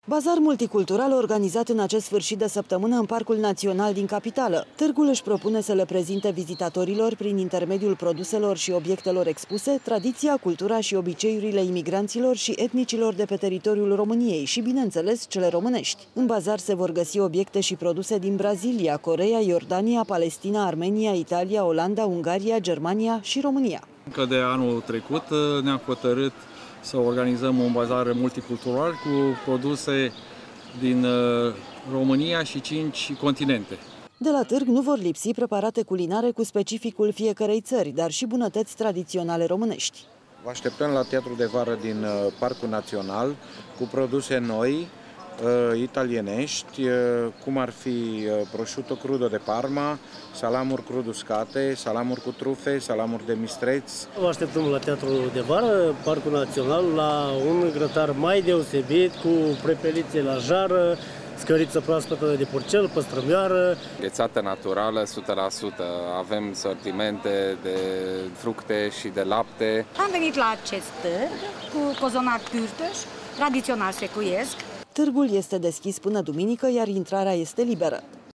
Bazar multicultural organizat în acest sfârșit de săptămână în Parcul Național din capitală. Târgul își propune să le prezinte vizitatorilor, prin intermediul produselor și obiectelor expuse, tradiția, cultura și obiceiurile imigranților și etnicilor de pe teritoriul României și, bineînțeles, cele românești. În bazar se vor găsi obiecte și produse din Brazilia, Coreea, Iordania, Palestina, Armenia, Italia, Olanda, Ungaria, Germania și România. Încă de anul trecut ne-am hotărât să organizăm un bazar multicultural cu produse din România și 5 continente. De la târg nu vor lipsi preparate culinare cu specificul fiecărei țări, dar și bunătăți tradiționale românești. Vă așteptăm la Teatrul de Vară din Parcul Național cu produse noi, italienești, cum ar fi prosciutto crudo de Parma, salamuri crud uscate, salamuri cu trufe, salamuri de mistreți. Vă așteptăm la Teatrul de Vară, Parcul Național, la un grătar mai deosebit, cu prepelițe la jară, scăriță proaspătă de porcel, păstrămioară. Ghețată naturală, 100%. Avem sortimente de fructe și de lapte. Am venit la acest târg cu cozonac Kürtös, tradițional secuiesc. Târgul este deschis până duminică, iar intrarea este liberă.